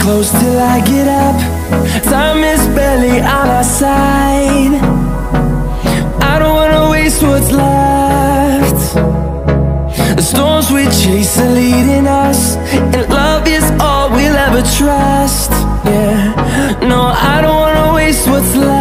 close till I get up. Time is barely on our side. I don't wanna waste what's left. The storms we chase are leading us, and love is all we'll ever trust. Yeah, no, I don't wanna waste what's left.